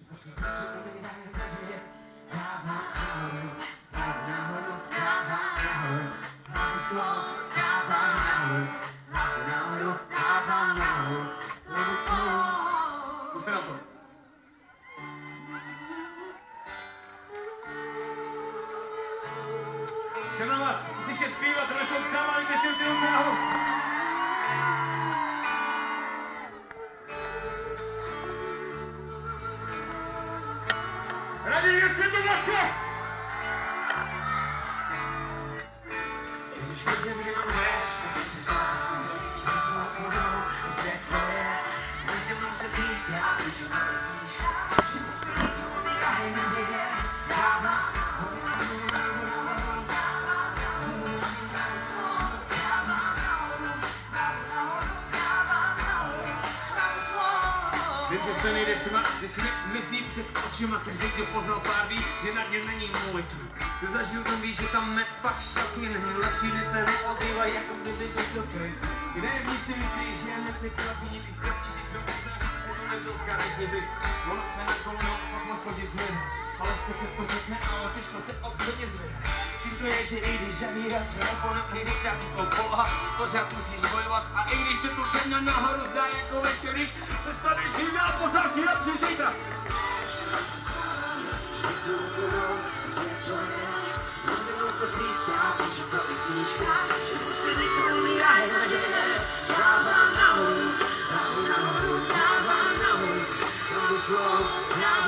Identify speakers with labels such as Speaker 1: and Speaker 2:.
Speaker 1: Puste na to. Chceme na vás slyšet zpívat, tohle jsou sávány, když si ruce nahoru. Radí, jestli to vaše! Když vidím, že mám věc, tak se stávám, že to budou, světlo je, nejde mnou se blízk, já víš, že nevíš, že to se co mi neděje, dává, vím, že se nejdeš s že si myslí před očima, každý, kdo poznal pár ví, že na něm není můj. Kdo zažil, ten ví, že tam met pak šaky není lepší, než se neozývají, jako kdyby to šoky. Kde víc si myslíš, že je nepřekvapí, když ztratíš do psa, to nebyl karetní byt. Ono se na koleno, pak moc chodit nejde, ale lehko se to řekne, ale těžko se od země zvedne. Tím to je, že i když zavíráš oponent, když já tykou poloha, pořád musíš bojovat a i když se to země nahoru zdá jako vešker, když přestaneš jim dál, poznáš mě lepší zítra. Se blízká, že to vytížká, že to se nejsou umírají naděje. Dávám nahoru, dávám nahoru, dávám nahoru, dávám nahoru,